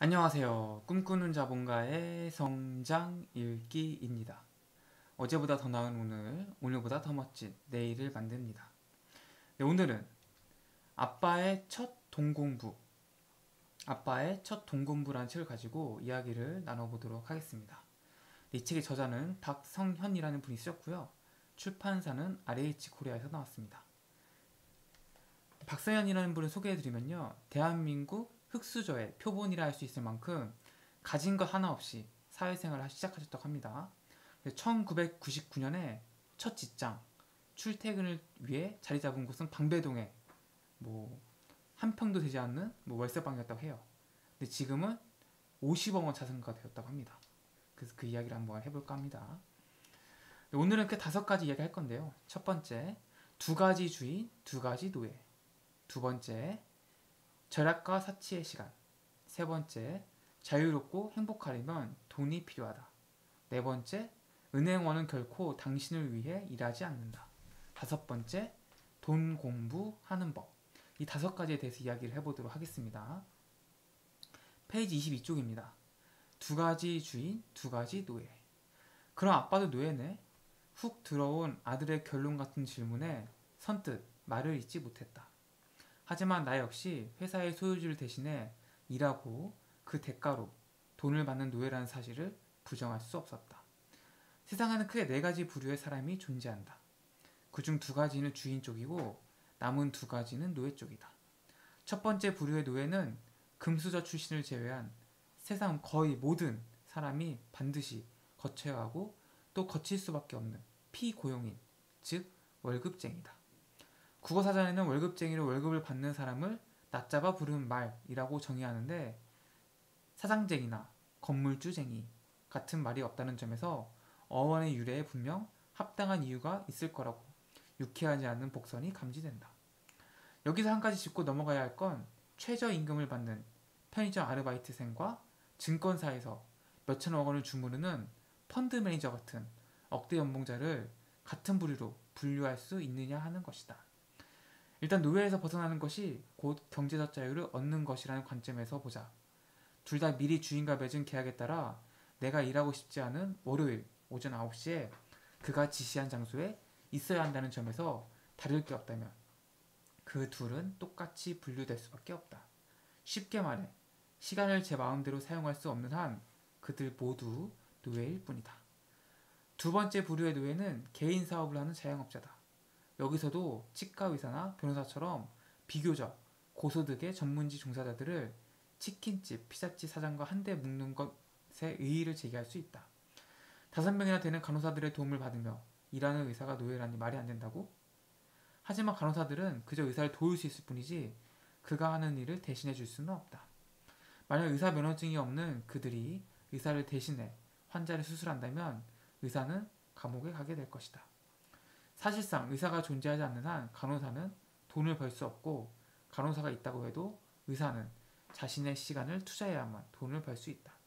안녕하세요. 꿈꾸는 자본가의 성장 읽기입니다. 어제보다 더 나은 오늘, 오늘보다 더 멋진 내일을 만듭니다. 네, 오늘은 아빠의 첫 동공부, 아빠의 첫 동공부라는 책을 가지고 이야기를 나눠보도록 하겠습니다. 이 책의 저자는 박성현이라는 분이 쓰셨고요. 출판사는 RH 코리아에서 나왔습니다. 박성현이라는 분을 소개해드리면요. 대한민국 흑수저의 표본이라 할 수 있을 만큼 가진 것 하나 없이 사회생활을 시작하셨다고 합니다. 1999년에 첫 직장, 출퇴근을 위해 자리 잡은 곳은 방배동에 한 평도 되지 않는 월세방이었다고 해요. 근데 지금은 50억 원 자산가가 되었다고 합니다. 그래서 그 이야기를 한번 해볼까 합니다. 오늘은 그 5가지 이야기 할 건데요. 첫 번째, 2가지 주인, 2가지 노예. 두 번째, 절약과 사치의 시간. 세 번째, 자유롭고 행복하려면 돈이 필요하다. 네 번째, 은행원은 결코 당신을 위해 일하지 않는다. 5번째, 돈 공부하는 법. 이 5가지에 대해서 이야기를 해보도록 하겠습니다. 페이지 22쪽입니다. 2가지 주인, 2가지 노예. 그럼 아빠도 노예네? 훅 들어온 아들의 결론 같은 질문에 선뜻 말을 잇지 못했다. 하지만 나 역시 회사의 소유주를 대신해 일하고 그 대가로 돈을 받는 노예라는 사실을 부정할 수 없었다. 세상에는 크게 4가지 부류의 사람이 존재한다. 그중 2가지는 주인 쪽이고 남은 2가지는 노예 쪽이다. 첫 번째 부류의 노예는 금수저 출신을 제외한 세상 거의 모든 사람이 반드시 거쳐야 하고 또 거칠 수밖에 없는 피고용인, 즉 월급쟁이다. 국어사전에는 월급쟁이로 월급을 받는 사람을 낮잡아 부르는 말이라고 정의하는데 사장쟁이나 건물주쟁이 같은 말이 없다는 점에서 어원의 유래에 분명 합당한 이유가 있을 거라고 유쾌하지 않은 복선이 감지된다. 여기서 한 가지 짚고 넘어가야 할 건 최저임금을 받는 편의점 아르바이트생과 증권사에서 몇천억 원을 주무르는 펀드 매니저 같은 억대 연봉자를 같은 부류로 분류할 수 있느냐 하는 것이다. 일단 노예에서 벗어나는 것이 곧 경제적 자유를 얻는 것이라는 관점에서 보자. 둘 다 미리 주인과 맺은 계약에 따라 내가 일하고 싶지 않은 월요일 오전 9시에 그가 지시한 장소에 있어야 한다는 점에서 다를 게 없다면 그 둘은 똑같이 분류될 수밖에 없다. 쉽게 말해 시간을 제 마음대로 사용할 수 없는 한 그들 모두 노예일 뿐이다. 두 번째 부류의 노예는 개인 사업을 하는 자영업자다. 여기서도 치과 의사나 변호사처럼 비교적 고소득의 전문직 종사자들을 치킨집, 피자집 사장과 한데 묶는 것에 의의를 제기할 수 있다. 5명이나 되는 간호사들의 도움을 받으며 일하는 의사가 노예라니 말이 안 된다고? 하지만 간호사들은 그저 의사를 도울 수 있을 뿐이지 그가 하는 일을 대신해 줄 수는 없다. 만약 의사 면허증이 없는 그들이 의사를 대신해 환자를 수술한다면 의사는 감옥에 가게 될 것이다. 사실상 의사가 존재하지 않는 한 간호사는 돈을 벌 수 없고 간호사가 있다고 해도 의사는 자신의 시간을 투자해야만 돈을 벌 수 있다.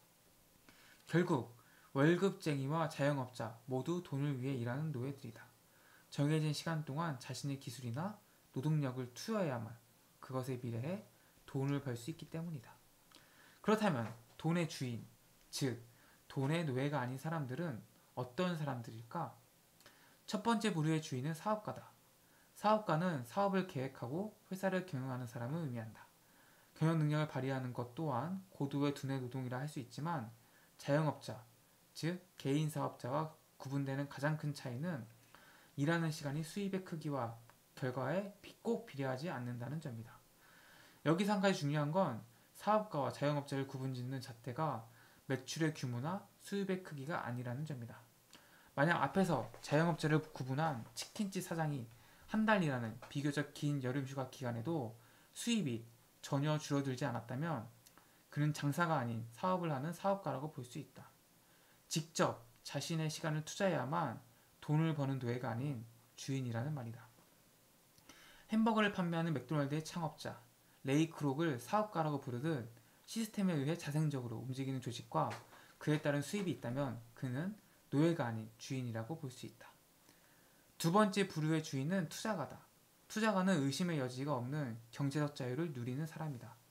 결국 월급쟁이와 자영업자 모두 돈을 위해 일하는 노예들이다. 정해진 시간 동안 자신의 기술이나 노동력을 투여해야만 그것에 비례해 돈을 벌 수 있기 때문이다. 그렇다면 돈의 주인, 즉 돈의 노예가 아닌 사람들은 어떤 사람들일까? 첫 번째 부류의 주인은 사업가다. 사업가는 사업을 계획하고 회사를 경영하는 사람을 의미한다. 경영 능력을 발휘하는 것 또한 고도의 두뇌 노동이라 할 수 있지만 자영업자, 즉 개인 사업자와 구분되는 가장 큰 차이는 일하는 시간이 수입의 크기와 결과에 꼭 비례하지 않는다는 점이다. 여기서 한 가지 중요한 건 사업가와 자영업자를 구분짓는 잣대가 매출의 규모나 수입의 크기가 아니라는 점이다. 만약 앞에서 자영업자를 구분한 치킨집 사장이 한 달 일하는 비교적 긴 여름휴가 기간에도 수입이 전혀 줄어들지 않았다면 그는 장사가 아닌 사업을 하는 사업가라고 볼 수 있다. 직접 자신의 시간을 투자해야만 돈을 버는 노예가 아닌 주인이라는 말이다. 햄버거를 판매하는 맥도날드의 창업자 레이 크록을 사업가라고 부르듯 시스템에 의해 자생적으로 움직이는 조직과 그에 따른 수입이 있다면 그는 노예가 아닌 주인이라고 볼 수 있다. 두 번째 부류의 주인은 투자가다. 투자가는 의심의 여지가 없는 경제적 자유를 누리는 사람이다.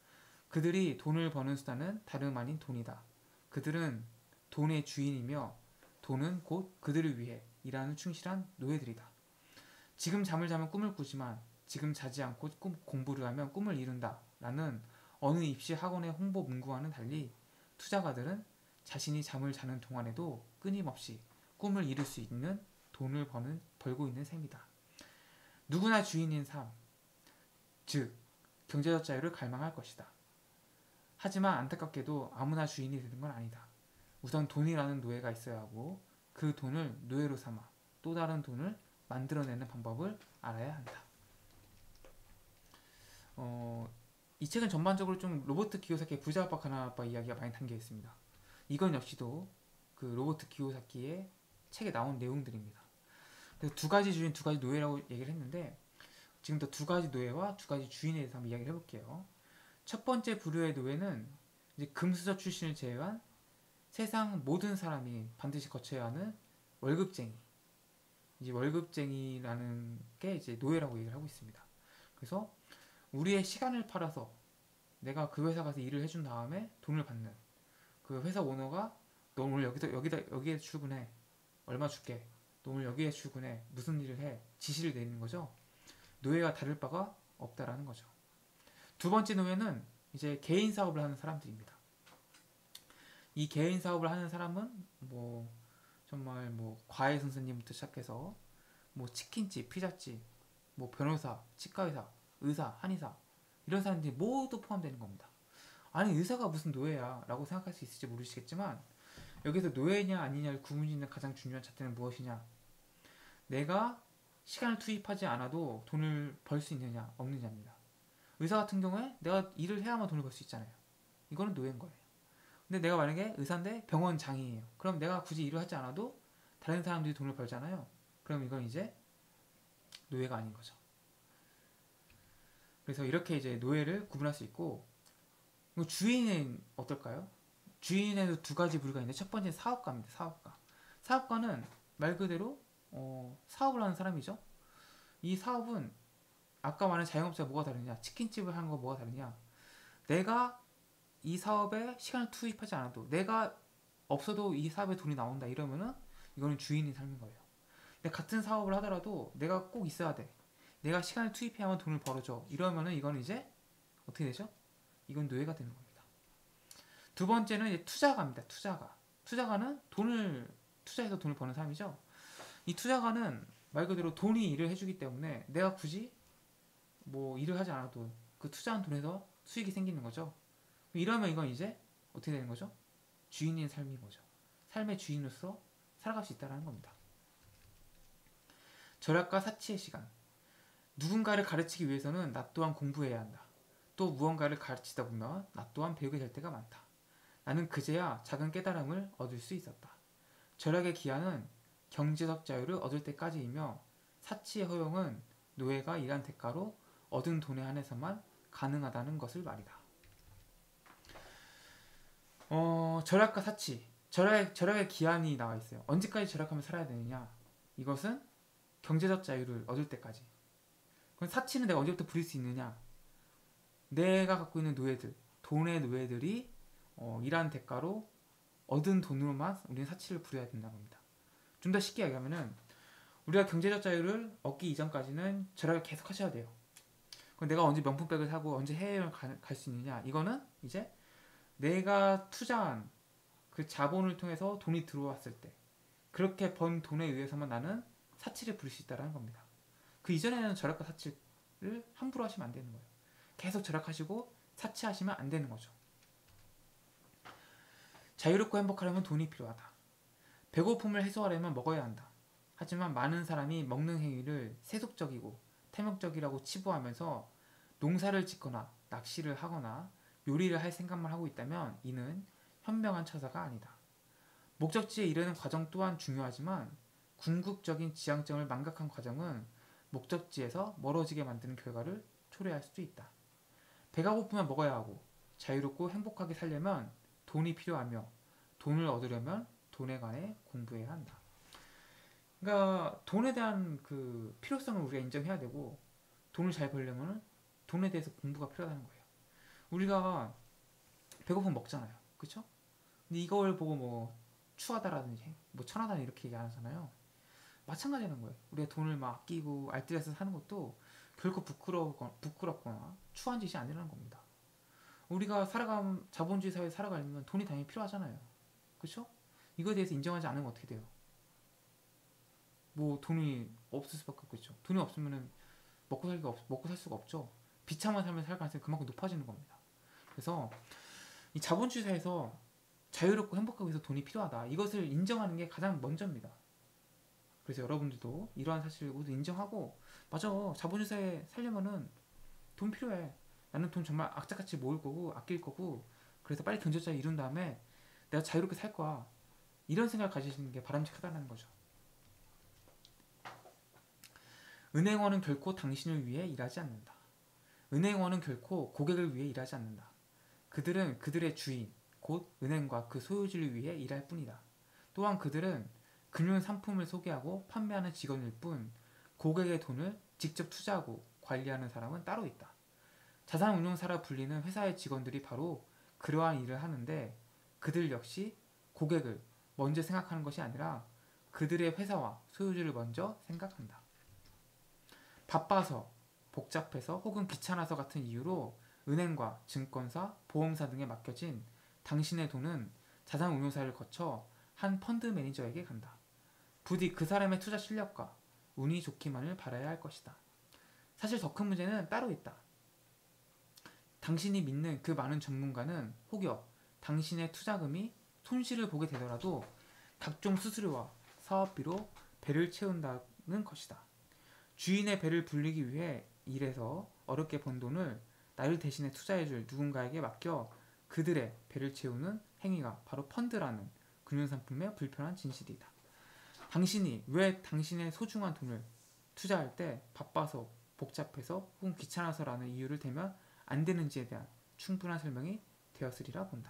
그들이 돈을 버는 수단은 다름 아닌 돈이다. 그들은 돈의 주인이며 돈은 곧 그들을 위해 일하는 충실한 노예들이다. 지금 잠을 자면 꿈을 꾸지만 지금 자지 않고 공부를 하면 꿈을 이룬다. 라는 어느 입시 학원의 홍보 문구와는 달리 투자가들은 자신이 잠을 자는 동안에도 끊임없이 꿈을 이룰 수 있는 돈을 벌고 있는 셈이다. 누구나 주인인 삶, 즉 경제적 자유를 갈망할 것이다. 하지만 안타깝게도 아무나 주인이 되는 건 아니다. 우선 돈이라는 노예가 있어야 하고 그 돈을 노예로 삼아 또 다른 돈을 만들어내는 방법을 알아야 한다. 이 책은 전반적으로 좀 로버트 키요사키의 부자 아빠 가난 아빠 이야기가 많이 담겨 있습니다. 이건 역시도 그 로버트 키요사키의 책에 나온 내용들입니다. 그래서 두 가지 주인, 두 가지 노예라고 얘기를 했는데 지금부터 두 가지 노예와 두 가지 주인에 대해서 한번 이야기를 해볼게요. 첫 번째 부류의 노예는 이제 금수저 출신을 제외한 세상 모든 사람이 반드시 거쳐야 하는 월급쟁이. 이제 월급쟁이라는 게 이제 노예라고 얘기를 하고 있습니다. 그래서 우리의 시간을 팔아서 내가 그 회사 가서 일을 해준 다음에 돈을 받는 그 회사 오너가 너 오늘 여기에 출근해. 얼마 줄게. 너 오늘 여기에 출근해. 무슨 일을 해. 지시를 내리는 거죠. 노예가 다를 바가 없다라는 거죠. 두 번째 노예는 이제 개인 사업을 하는 사람들입니다. 이 개인 사업을 하는 사람은 뭐 정말 뭐 과외 선생님부터 시작해서 뭐 치킨집, 피자집, 뭐 변호사, 치과의사, 의사, 한의사 이런 사람들이 모두 포함되는 겁니다. 아니 의사가 무슨 노예야 라고 생각할 수 있을지 모르시겠지만 여기서 노예냐 아니냐를 구분짓는 가장 중요한 잣대는 무엇이냐, 내가 시간을 투입하지 않아도 돈을 벌 수 있느냐 없느냐입니다. 의사 같은 경우에 내가 일을 해야만 돈을 벌 수 있잖아요. 이거는 노예인 거예요. 근데 내가 만약에 의사인데 병원장이에요. 그럼 내가 굳이 일을 하지 않아도 다른 사람들이 돈을 벌잖아요. 그럼 이건 이제 노예가 아닌 거죠. 그래서 이렇게 이제 노예를 구분할 수 있고, 주인은 어떨까요? 주인에도 두 가지 부류가 있는데 첫 번째는 사업가입니다. 사업가. 사업가는 말 그대로 사업을 하는 사람이죠. 이 사업은 아까 말한 자영업자가 뭐가 다르냐, 치킨집을 하는 거 뭐가 다르냐, 내가 이 사업에 시간을 투입하지 않아도 내가 없어도 이 사업에 돈이 나온다 이러면은 이거는 주인의 삶인 거예요. 근데 같은 사업을 하더라도 내가 꼭 있어야 돼, 내가 시간을 투입해야만 돈을 벌어줘 이러면은 이거는 이제 어떻게 되죠? 이건 노예가 되는 겁니다. 두 번째는 이제 투자가입니다. 투자가는 돈을 투자해서 돈을 버는 사람이죠. 이 투자가는 말 그대로 돈이 일을 해주기 때문에 내가 굳이 뭐 일을 하지 않아도 그 투자한 돈에서 수익이 생기는 거죠. 이러면 이건 이제 어떻게 되는 거죠? 주인인 삶인 거죠. 삶의 주인으로서 살아갈 수 있다는 겁니다. 절약과 사치의 시간. 누군가를 가르치기 위해서는 나 또한 공부해야 한다. 또 무언가를 가르치다 보면 나 또한 배우게 될 때가 많다. 나는 그제야 작은 깨달음을 얻을 수 있었다. 절약의 기한은 경제적 자유를 얻을 때까지이며 사치의 허용은 노예가 일한 대가로 얻은 돈에 한해서만 가능하다는 것을 말이다. 절약과 사치. 절약의 기한이 나와 있어요. 언제까지 절약하면 살아야 되느냐? 이것은 경제적 자유를 얻을 때까지. 그럼 사치는 내가 언제부터 부릴 수 있느냐? 내가 갖고 있는 노예들, 돈의 노예들이 일한 대가로 얻은 돈으로만 우리는 사치를 부려야 된다는 겁니다. 좀 더 쉽게 얘기하면은 우리가 경제적 자유를 얻기 이전까지는 절약을 계속 하셔야 돼요. 그럼 내가 언제 명품백을 사고 언제 해외여행을 갈 수 있느냐? 이거는 이제 내가 투자한 그 자본을 통해서 돈이 들어왔을 때 그렇게 번 돈에 의해서만 나는 사치를 부릴 수 있다는 겁니다. 그 이전에는 절약과 사치를 함부로 하시면 안 되는 거예요. 계속 절약하시고 사치하시면 안 되는 거죠. 자유롭고 행복하려면 돈이 필요하다. 배고픔을 해소하려면 먹어야 한다. 하지만 많은 사람이 먹는 행위를 세속적이고 탐욕적이라고 치부하면서 농사를 짓거나 낚시를 하거나 요리를 할 생각만 하고 있다면 이는 현명한 처사가 아니다. 목적지에 이르는 과정 또한 중요하지만 궁극적인 지향점을 망각한 과정은 목적지에서 멀어지게 만드는 결과를 초래할 수도 있다. 배가 고프면 먹어야 하고 자유롭고 행복하게 살려면 돈이 필요하며 돈을 얻으려면 돈에 관해 공부해야 한다. 그러니까 돈에 대한 그 필요성을 우리가 인정해야 되고 돈을 잘 벌려면 돈에 대해서 공부가 필요하다는 거예요. 우리가 배고프면 먹잖아요. 그쵸? 근데 이걸 보고 뭐 추하다라든지 뭐 천하다 이렇게 얘기 안 하잖아요. 마찬가지라는 거예요. 우리가 돈을 막 아끼고 알뜰해서 사는 것도 결코 부끄럽거나 추한 짓이 아니라는 겁니다. 우리가 살아가면 자본주의 사회에 살아가려면 돈이 당연히 필요하잖아요. 그쵸? 이거에 대해서 인정하지 않으면 어떻게 돼요? 뭐 돈이 없을 수밖에 없겠죠. 돈이 없으면은 먹고 살 수가 없죠. 비참한 삶을 살 가능성이 그만큼 높아지는 겁니다. 그래서 이 자본주의 사회에서 자유롭고 행복하기 위해서 돈이 필요하다. 이것을 인정하는 게 가장 먼저입니다. 그래서 여러분들도 이러한 사실을 모두 인정하고, 맞아, 자본주의 사회에 살려면은 돈 필요해. 나는 돈 정말 악착같이 모을 거고 아낄 거고, 그래서 빨리 경제자유 이룬 다음에 내가 자유롭게 살 거야. 이런 생각을 가지시는 게 바람직하다는 거죠. 은행원은 결코 당신을 위해 일하지 않는다. 은행원은 결코 고객을 위해 일하지 않는다. 그들은 그들의 주인, 곧 은행과 그 소유주를 위해 일할 뿐이다. 또한 그들은 금융 상품을 소개하고 판매하는 직원일 뿐, 고객의 돈을 직접 투자하고 관리하는 사람은 따로 있다. 자산운용사라 불리는 회사의 직원들이 바로 그러한 일을 하는데, 그들 역시 고객을 먼저 생각하는 것이 아니라 그들의 회사와 소유주를 먼저 생각한다. 바빠서, 복잡해서 혹은 귀찮아서 같은 이유로 은행과 증권사, 보험사 등에 맡겨진 당신의 돈은 자산운용사를 거쳐 한 펀드 매니저에게 간다. 부디 그 사람의 투자 실력과 운이 좋기만을 바라야 할 것이다. 사실 더 큰 문제는 따로 있다. 당신이 믿는 그 많은 전문가는 혹여 당신의 투자금이 손실을 보게 되더라도 각종 수수료와 사업비로 배를 채운다는 것이다. 주인의 배를 불리기 위해 일해서 어렵게 번 돈을 나를 대신에 투자해줄 누군가에게 맡겨 그들의 배를 채우는 행위가 바로 펀드라는 금융상품의 불편한 진실이다. 당신이 왜 당신의 소중한 돈을 투자할 때 바빠서, 복잡해서 혹은 귀찮아서라는 이유를 대면 안 되는지에 대한 충분한 설명이 되었으리라 본다.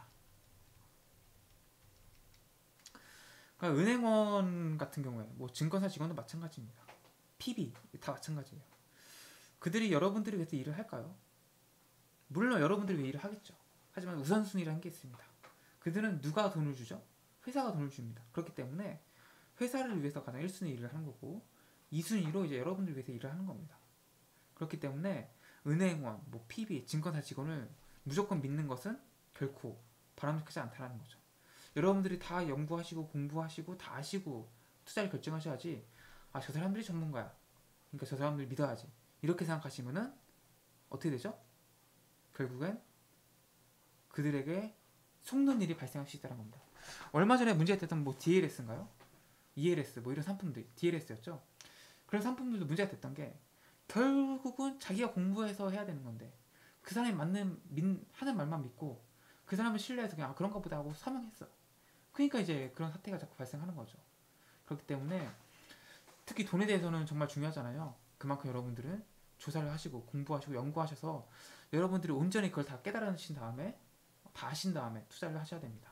그러니까 은행원 같은 경우에 뭐 증권사 직원도 마찬가지입니다. PB 다 마찬가지예요. 그들이 여러분들을 위해서 일을 할까요? 물론 여러분들을 위해 일을 하겠죠. 하지만 우선순위라는 게 있습니다. 그들은 누가 돈을 주죠? 회사가 돈을 줍니다. 그렇기 때문에 회사를 위해서 가장 1순위 일을 하는 거고, 2순위로 이제 여러분들 위해서 일을 하는 겁니다. 그렇기 때문에 은행원, 뭐 PB, 증권사 직원을 무조건 믿는 것은 결코 바람직하지 않다는 거죠. 여러분들이 다 연구하시고 공부하시고 다 아시고 투자를 결정하셔야지, 아, 저 사람들이 전문가야, 그러니까 저 사람들 믿어야지, 이렇게 생각하시면은 어떻게 되죠? 결국엔 그들에게 속는 일이 발생할 수 있다는 겁니다. 얼마 전에 문제가 됐던 뭐 DLS인가요? ELS 뭐 이런 상품들, DLS였죠. 그런 상품들도 문제가 됐던 게, 결국은 자기가 공부해서 해야 되는 건데 그 사람이 하는 말만 믿고 그 사람을 신뢰해서 그냥 그런가 보다 하고 서명했어. 그러니까 이제 그런 사태가 자꾸 발생하는 거죠. 그렇기 때문에 특히 돈에 대해서는 정말 중요하잖아요. 그만큼 여러분들은 조사를 하시고 공부하시고 연구하셔서 여러분들이 온전히 그걸 다 깨달으신 다음에, 다 아신 다음에 투자를 하셔야 됩니다.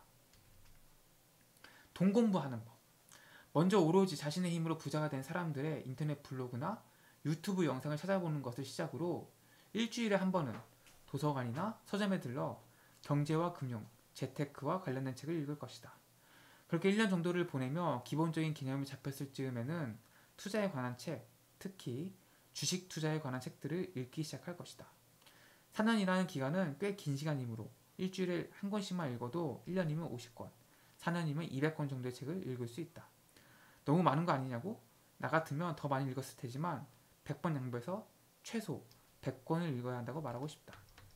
돈 공부하는 법. 먼저 오로지 자신의 힘으로 부자가 된 사람들의 인터넷 블로그나 유튜브 영상을 찾아보는 것을 시작으로 일주일에 한 번은 도서관이나 서점에 들러 경제와 금융, 재테크와 관련된 책을 읽을 것이다. 그렇게 1년 정도를 보내며 기본적인 개념이 잡혔을 즈음에는 투자에 관한 책, 특히 주식 투자에 관한 책들을 읽기 시작할 것이다. 4년이라는 기간은 꽤 긴 시간이므로 일주일에 한 권씩만 읽어도 1년이면 50권, 4년이면 200권 정도의 책을 읽을 수 있다. 너무 많은 거 아니냐고? 나 같으면 더 많이 읽었을 테지만 100번 양보해서 최소 100권을 읽어야 한다고 말하고 싶다.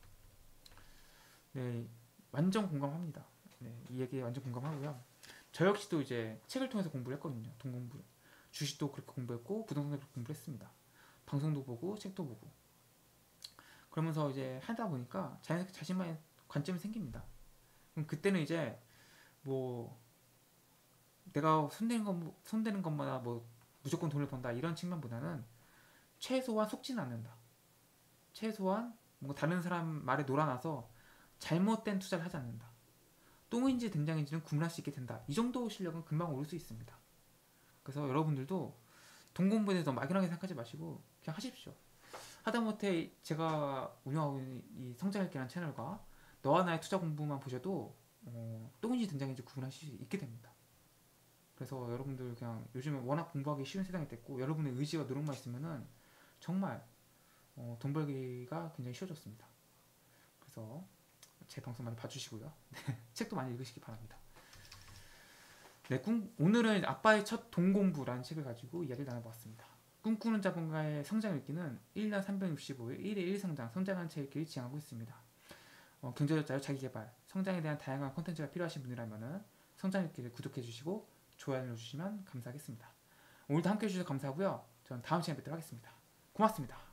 네, 완전 공감합니다. 네, 이 얘기에 완전 공감하고요. 저 역시도 이제 책을 통해서 공부를 했거든요. 돈 공부를. 주식도 그렇게 공부했고 부동산도 그렇게 공부를 했습니다. 방송도 보고 책도 보고. 그러면서 이제 하다 보니까 자연스럽게 자신만의 관점이 생깁니다. 그럼 그때는 이제 뭐 내가 손대는 것마다 뭐 무조건 돈을 번다 이런 측면보다는 최소한 속지는 않는다. 최소한 뭔가 다른 사람 말에 놀아나서 잘못된 투자를 하지 않는다. 똥인지 된장인지는 구분할 수 있게 된다. 이 정도 실력은 금방 오를 수 있습니다. 그래서 여러분들도 돈 공부에 대해서 막연하게 생각하지 마시고 그냥 하십시오. 하다못해 제가 운영하고 있는 이 성장일기라는 채널과 너와 나의 투자 공부만 보셔도 똥인지 된장인지 구분하실 수 있게 됩니다. 그래서 여러분들 그냥 요즘에 워낙 공부하기 쉬운 세상이 됐고 여러분의 의지와 노력만 있으면은 정말 돈 벌기가 굉장히 쉬워졌습니다. 그래서 제 방송 많이 봐주시고요. 책도 많이 읽으시기 바랍니다. 네, 오늘은 아빠의 첫 돈 공부라는 책을 가지고 이야기를 나눠봤습니다. 꿈꾸는 자본가의 성장 읽기는 1년 365일 1일 1성장 성장하는 책 읽기를 지향하고 있습니다. 경제적 자유, 자기개발, 성장에 대한 다양한 콘텐츠가 필요하신 분이라면 성장 읽기를 구독해주시고 좋아요 눌러주시면 감사하겠습니다. 오늘도 함께해 주셔서 감사하고요. 저는 다음 시간에 뵙도록 하겠습니다. 고맙습니다.